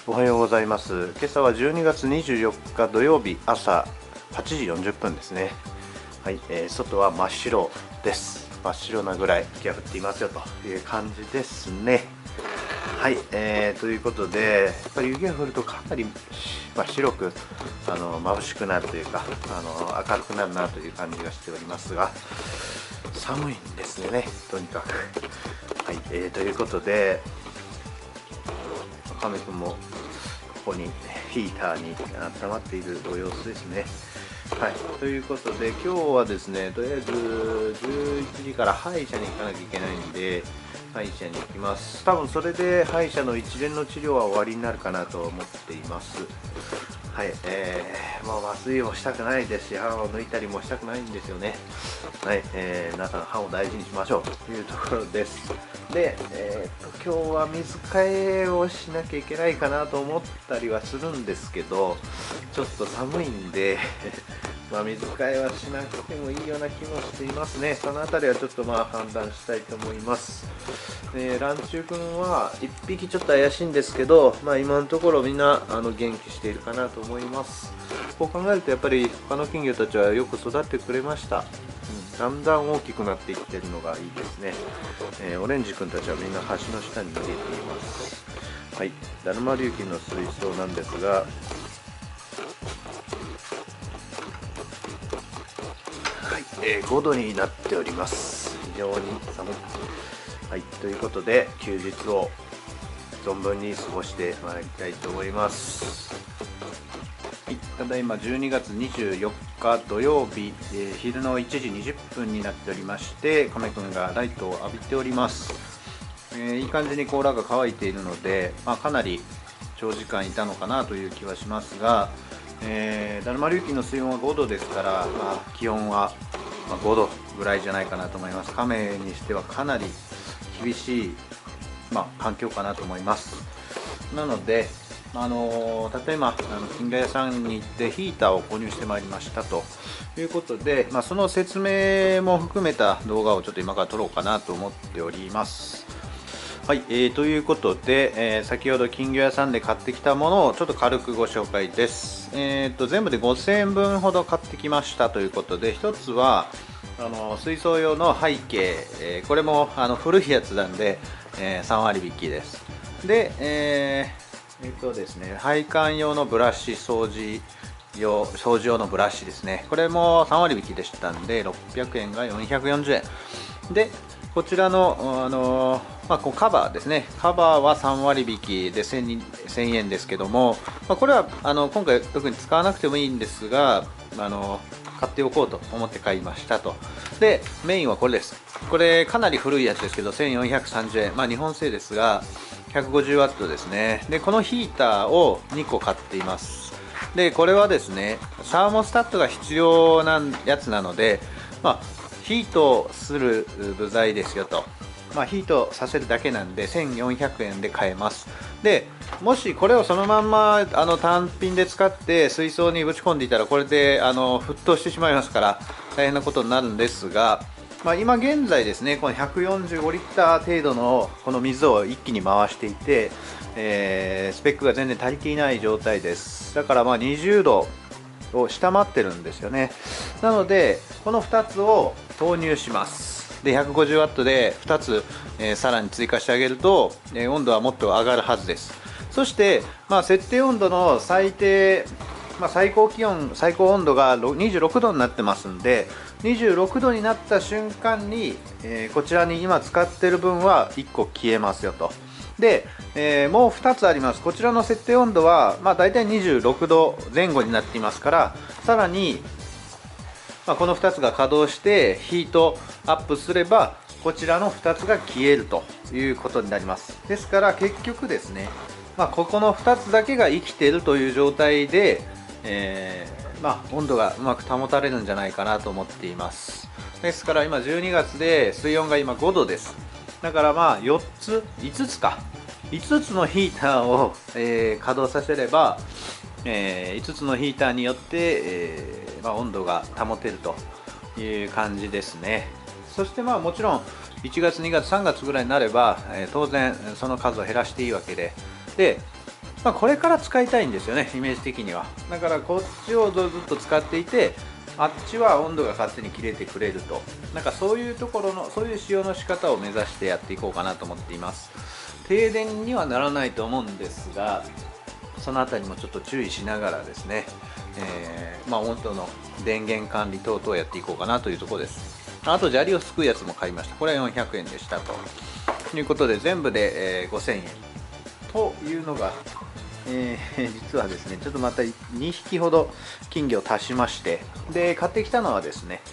おはようございます。今朝は12月24日土曜日朝8時40分ですね。はい、外は真っ白です。真っ白なぐらい雪が降っていますよという感じですね。はい、ということで、やっぱり雪が降るとかなり、白く眩しくなるというか明るくなるなという感じがしておりますが、寒いんですよね、とにかく。はい、ということで、亀くんもここにヒーターに温まっているご様子ですね。はい、ということで今日はですね、とりあえず11時から歯医者に行かなきゃいけないんで、歯医者に行きます。多分それで歯医者の一連の治療は終わりになるかなと思っています。はい、もう麻酔をしたくないですし、歯を抜いたりもしたくないんですよね。はい、皆さん歯を大事にしましょうというところです。で、今日は水替えをしなきゃいけないかなと思ったりはするんですけど、ちょっと寒いんで水替えはしなくてもいいような気もしていますね。そのあたりはちょっと判断したいと思います。ランチュウ君は1匹ちょっと怪しいんですけど、今のところみんな元気しているかなと思います。こう考えるとやっぱり他の金魚たちはよく育ってくれました。だんだん大きくなっていってるのがいいですね。オレンジ君たちはみんな橋の下に逃げています。はい、だるま龍金の水槽なんですが、5度になっております。非常に寒い。はい、ということで休日を存分に過ごしてまいりたいと思います。はい、ただいま12月24日土曜日、昼の1時20分になっておりまして、亀くんがライトを浴びております。いい感じに甲羅が乾いているので、かなり長時間いたのかなという気はしますが、だるま龍金の水温は5度ですから、気温は5度ぐらいじゃないかなと思います。亀にしてはかなり厳しい、環境かなと思います。なので、例えば金魚屋さんに行ってヒーターを購入してまいりましたということで、その説明も含めた動画をちょっと今から撮ろうかなと思っております。はい、ということで、先ほど金魚屋さんで買ってきたものをちょっと軽くご紹介です。全部で5000円分ほど買ってきましたということで、一つは水槽用の背景、これも古いやつなんで、3割引きです。で、ですね、配管用のブラシ掃除用のブラシですね。これも3割引きでしたんで、600円が440円。で、こちらの、カバーですね。カバーは3割引きで1000円ですけども、これは今回特に使わなくてもいいんですが、買っておこうと思って買いましたと。で、メインはこれです。これかなり古いやつですけど、1430円。日本製ですが、150ワットですね。で、このヒーターを2個買っています。で、これはですね、サーモスタットが必要なやつなので、ヒートする部材ですよと。ヒートさせるだけなんで1400円で買えます。で、もしこれをそのまんま単品で使って水槽にぶち込んでいたら、これで沸騰してしまいますから大変なことになるんですが、今現在ですね、この145リッター程度のこの水を一気に回していて、スペックが全然足りていない状態です。だから20度を下回ってるんですよね。なのでこの2つを投入します。で、150ワットで2つ、さらに追加してあげると、温度はもっと上がるはずです。そして、設定温度の最低、最高気温、最高温度が26度になってますんで、26度になった瞬間に、こちらに今使っている分は1個消えますよと。で、もう2つあります。こちらの設定温度は、だいたい26度前後になっていますから、さらに、この2つが稼働してヒートアップすれば、こちらの2つが消えるということになります。ですから結局ですね、ここの2つだけが生きているという状態で、温度がうまく保たれるんじゃないかなと思っています。ですから今12月で水温が今5度です。だから5つのヒーターを、稼働させれば、5つのヒーターによって、温度が保てるという感じですね。そしてもちろん1月2月3月ぐらいになれば、当然その数を減らしていいわけで、 これから使いたいんですよね、イメージ的には。だからこっちをずっと使っていて、あっちは温度が勝手に切れてくれると、なんかそういうところの、そういう使用の仕方を目指してやっていこうかなと思っています。停電にはならないと思うんですが、そのあたりもちょっと注意しながらですね、温度の電源管理等々やっていこうかなというところです。あと砂利をすくうやつも買いました。これは400円でしたということで、全部で、5000円というのが、実はですね、ちょっとまた2匹ほど金魚を足しまして、で買ってきたのはですね、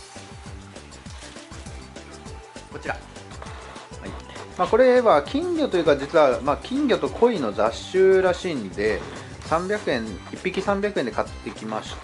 こちら、これは金魚というか、実は金魚と鯉の雑種らしいんで、300円、1匹300円で買ってきました。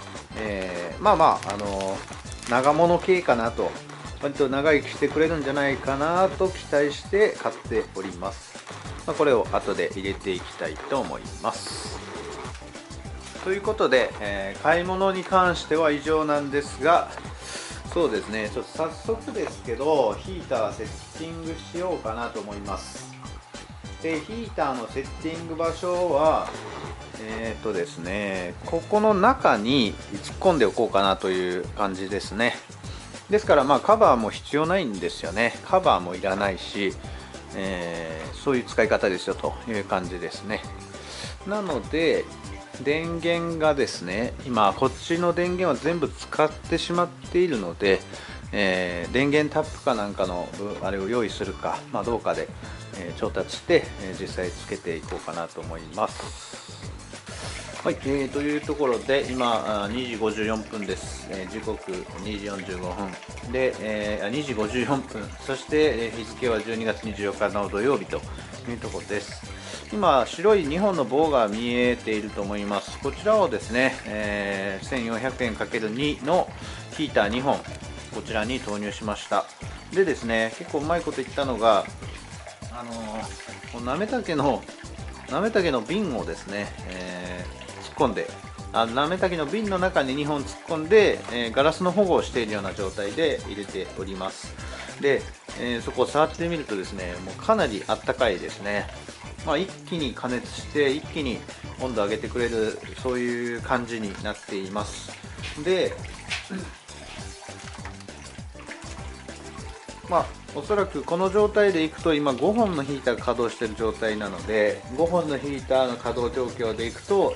長物系かなと、割と長生きしてくれるんじゃないかなと期待して買っております。これを後で入れていきたいと思います。ということで、買い物に関しては以上なんですが、そうですね、ちょっと早速ですけど、ヒーターセッティングしようかなと思います。で、ヒーターのセッティング場所は、ですね、ここの中に突っ込んでおこうかなという感じですね。ですからカバーも必要ないんですよね。カバーもいらないし、そういう使い方ですよという感じですね。なので電源がですね、今こっちの電源は全部使ってしまっているので、電源タップかなんかのあれを用意するか、どうかで、調達して、実際つけていこうかなと思います。はい、というところで今2時54分です。時刻2時45分で、2時54分、そして、日付は12月24日の土曜日というところです。今白い2本の棒が見えていると思います。こちらをですね、1400円 ×2 のヒーター2本こちらに投入しました。でですね、結構うまいこと言ったのが、なめたけの瓶をですね、突っ込んで、なめたけの瓶の中に2本突っ込んで、ガラスの保護をしているような状態で入れております。で、そこを触ってみるとですね、もうかなりあったかいですね。一気に加熱して一気に温度を上げてくれる、そういう感じになっています。で、おそらくこの状態でいくと、今5本のヒーターが稼働している状態なので、5本のヒーターの稼働状況でいくと、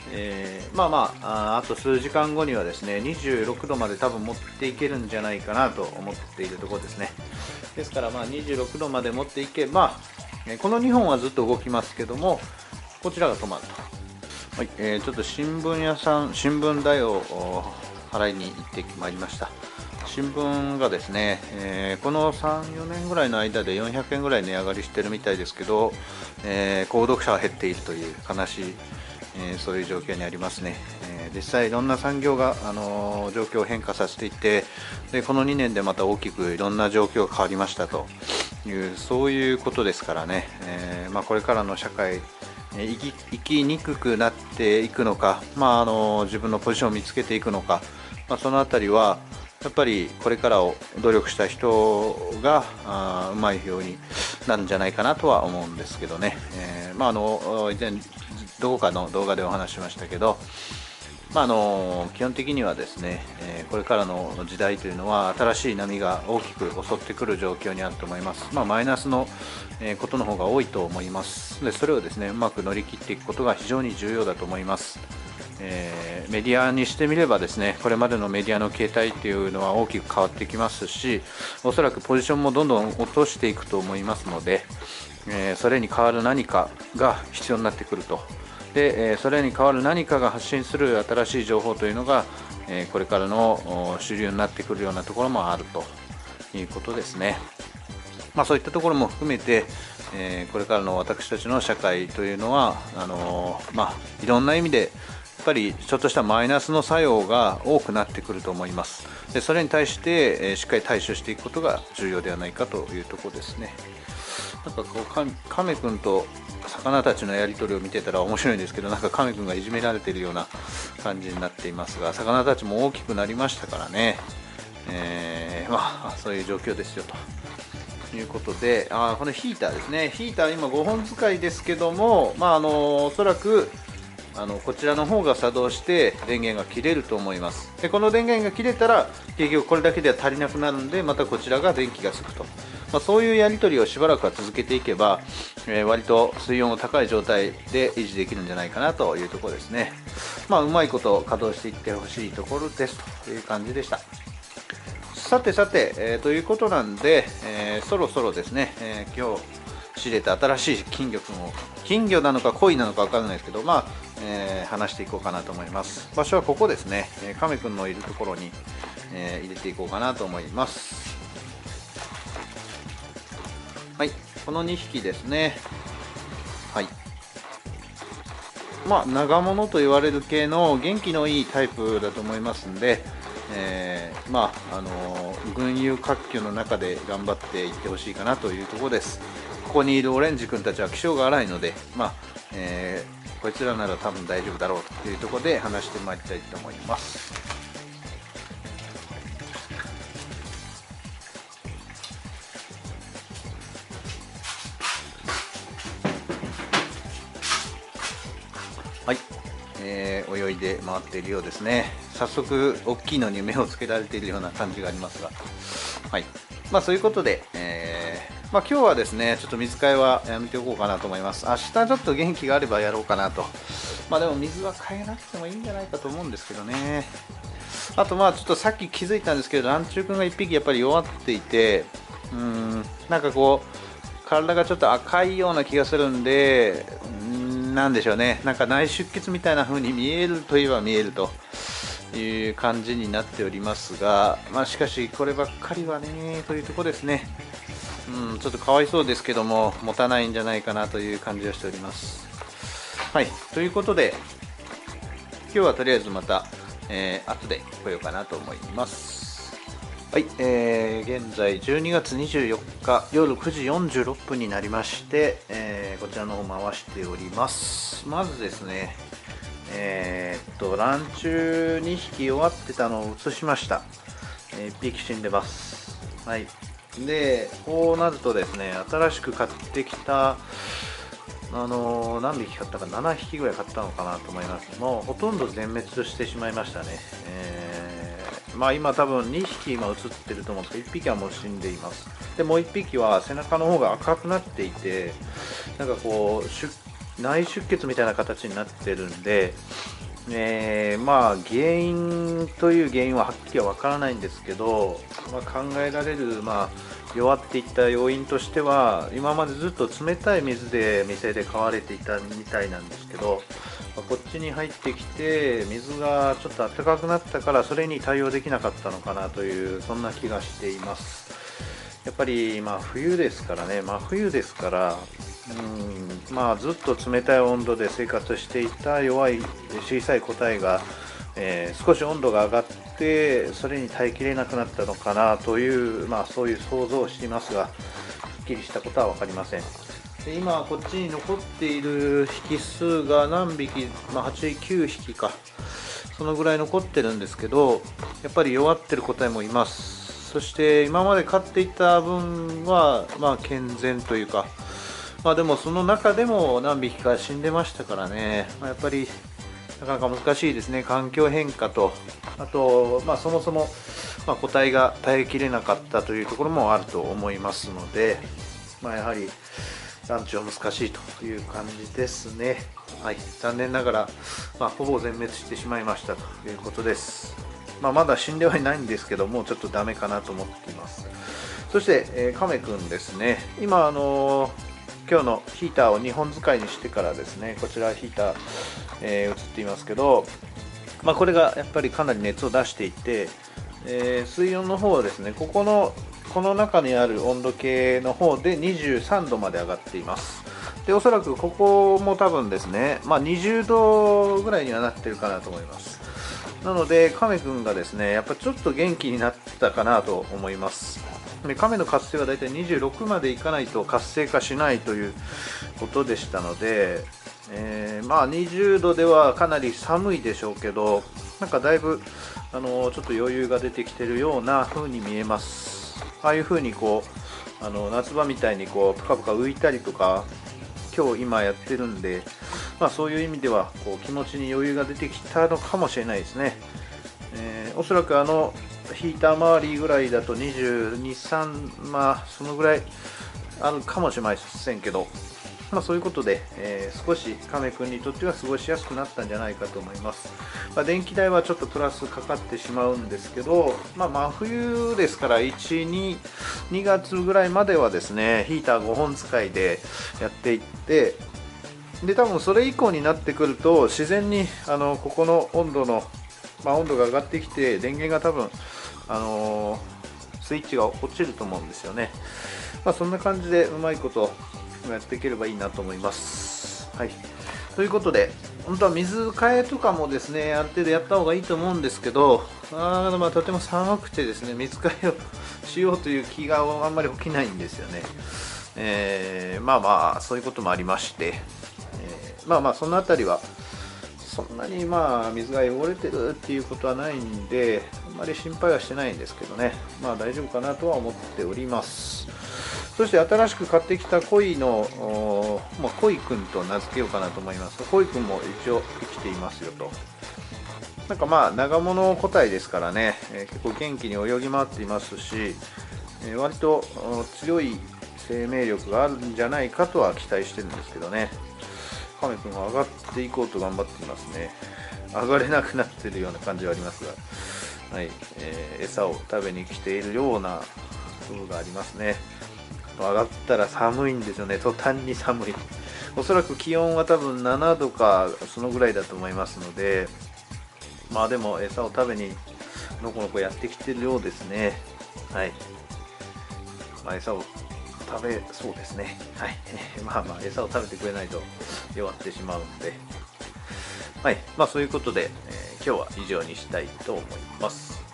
あと数時間後にはですね、26度まで多分持っていけるんじゃないかなと思っているところですね。ですから26度まで持っていけば、この2本はずっと動きますけども、こちらが止まると。ちょっと新聞代を払いに行ってまいりました。新聞がですね、この 3,4 年ぐらいの間で400円ぐらい値上がりしてるみたいですけど、購読者は減っているという悲しい、そういう状況にありますね。実際いろんな産業が、状況を変化させていて、でこの2年でまた大きくいろんな状況が変わりましたという、そういうことですからね、これからの社会生きにくくなっていくのか、自分のポジションを見つけていくのか、そのあたりはやっぱりこれからを努力した人がうまいようになるんじゃないかなとは思うんですけどね。以前どこかの動画でお話ししましたけど、基本的にはですね、これからの時代というのは新しい波が大きく襲ってくる状況にあると思います。マイナスのことの方が多いと思います。でそれをですね、うまく乗り切っていくことが非常に重要だと思います。メディアにしてみればですね、これまでのメディアの形態というのは大きく変わってきますし、おそらくポジションもどんどん落としていくと思いますので、それに代わる何かが必要になってくると。でそれに代わる何かが発信する新しい情報というのが、これからの主流になってくるようなところもあるということですね。そういったところも含めて、これからの私たちの社会というのは、いろんな意味でやっぱりちょっとしたマイナスの作用が多くなってくると思います。でそれに対して、しっかり対処していくことが重要ではないかというところですね。なんかこう亀くんと魚たちのやり取りを見てたら面白いんですけど、なんか亀くんがいじめられているような感じになっていますが、魚たちも大きくなりましたからね、そういう状況ですよと。 いうことで、このヒーターですね。ヒーター今5本使いですけども、おそらくこちらの方が作動して電源が切れると思います。でこの電源が切れたら結局これだけでは足りなくなるんで、またこちらが電気がつくと、そういうやり取りをしばらくは続けていけば、割と水温を高い状態で維持できるんじゃないかなというところですね。うまいこと稼働していってほしいところですという感じでした。さて、ということなんで、そろそろですね、今日仕入れた新しい金魚なのか鯉なのか分からないですけど、話していこうかなと思います。場所はここですね、亀くんのいるところに、入れていこうかなと思います。はい、この2匹ですね。はい、長物と言われる系の元気のいいタイプだと思いますんで、群雄割拠の中で頑張っていってほしいかなというところです。ここにいるオレンジ君たちは気性が荒いので、こいつらなら多分大丈夫だろうというところで話してまいりたいと思います。はい、泳いで回っているようですね。早速大きいのに目をつけられているような感じがありますが、はい、そういうことで、今日はですねちょっと水替えはやめておこうかなと思います。明日ちょっと元気があればやろうかなと。でも水は変えなくてもいいんじゃないかと思うんですけどね。あとちょっとさっき気づいたんですけど、ランチュウ君が1匹やっぱり弱っていて、なんかこう体がちょっと赤いような気がするんで、なんでしょうね、なんか内出血みたいな風に見えるといえば見えるという感じになっておりますが、しかしこればっかりはねというところですね。ちょっとかわいそうですけども持たないんじゃないかなという感じがしております。はい、ということで今日はとりあえずまた、後で来ようかなと思います。はい、現在12月24日夜9時46分になりまして、こちらの方回しております。まずですね、ランチュウ2匹終わってたのを移しました。1匹死んでます。はい、でこうなるとですね、新しく買ってきた何匹買ったか7匹ぐらい買ったのかなと思います。もうほとんど全滅してしまいましたね。今多分2匹今映ってると思うんですけど、1匹はもう死んでいます。でもう1匹は背中の方が赤くなっていて、なんかこう内出血みたいな形になってるんで、原因という原因ははっきりは分からないんですけど、考えられる、弱っていった要因としては、今までずっと冷たい水で店で買われていたみたいなんですけど、こっちに入ってきて水がちょっと暖かくなったから、それに対応できなかったのかなという、そんな気がしています。やっぱり冬ですからね、冬ですから、ずっと冷たい温度で生活していた弱い小さい個体が、少し温度が上がってそれに耐えきれなくなったのかなという、そういう想像をしていますが、はっきりしたことは分かりません。で今こっちに残っている匹数が何匹、8、9匹か、そのぐらい残ってるんですけど、やっぱり弱ってる個体もいます。そして今まで飼っていた分は健全というか、でもその中でも何匹か死んでましたからね、やっぱりなかなか難しいですね。環境変化と、あと、そもそも、個体が耐えきれなかったというところもあると思いますので、やはりランチは難しいという感じですね。はい、残念ながら、ほぼ全滅してしまいましたということです。まだ死んではいないんですけども、ちょっとダメかなと思っています。そして、亀くんですね。今今日のヒーターを2本使いにしてからですね、こちらヒーター、映っていますけど、これがやっぱりかなり熱を出していて、水温の方はですね、この中にある温度計の方で23度まで上がっています。でおそらくここも多分ですね、20度ぐらいにはなってるかなと思います。なので亀くんがですね、やっぱちょっと元気になったかなと思います。で亀の活性はだいたい26までいかないと活性化しないということでしたので、20度ではかなり寒いでしょうけど、なんかだいぶちょっと余裕が出てきてるような風に見えます。ああいう風にこう夏場みたいにこうプカプカ浮いたりとか今やってるんで、そういう意味ではこう気持ちに余裕が出てきたのかもしれないですね。おそらくヒーター周りぐらいだと22、3、そのぐらいあるかもしれませんけど、そういうことで、少し亀くんにとっては過ごしやすくなったんじゃないかと思います。電気代はちょっとプラスかかってしまうんですけど、真冬ですから2月ぐらいまではですね、ヒーター5本使いでやっていって、で多分それ以降になってくると自然にここの温度が上がってきて、電源が多分スイッチが落ちると思うんですよね。そんな感じでうまいことやっていければいいなと思います。はい、ということで、本当は水替えとかもですね、ある程度やった方がいいと思うんですけど、とても寒くてですね、水替えをしようという気があんまり起きないんですよね。そういうこともありまして、そのあたりはそんなに水が汚れてるっていうことはないんで、あんまり心配はしてないんですけどね、大丈夫かなとは思っております。そして新しく買ってきたコイの、コイくんと名付けようかなと思います。コイくんも一応生きていますよと。長物個体ですからね、結構元気に泳ぎ回っていますし、割と強い生命力があるんじゃないかとは期待してるんですけどね。カメ君が上がっていこうと頑張っていますね。上がれなくなっているような感じはありますが、はい、餌を食べに来ているような部分がありますね。上がったら寒いんですよね。途端に寒い。おそらく気温は多分7度かそのぐらいだと思いますので、でも餌を食べにのこのこやってきてるようですね。はい、餌を食べそうですね。はい、餌を食べてくれないと弱ってしまうんで、はい、そういうことで、今日は以上にしたいと思います。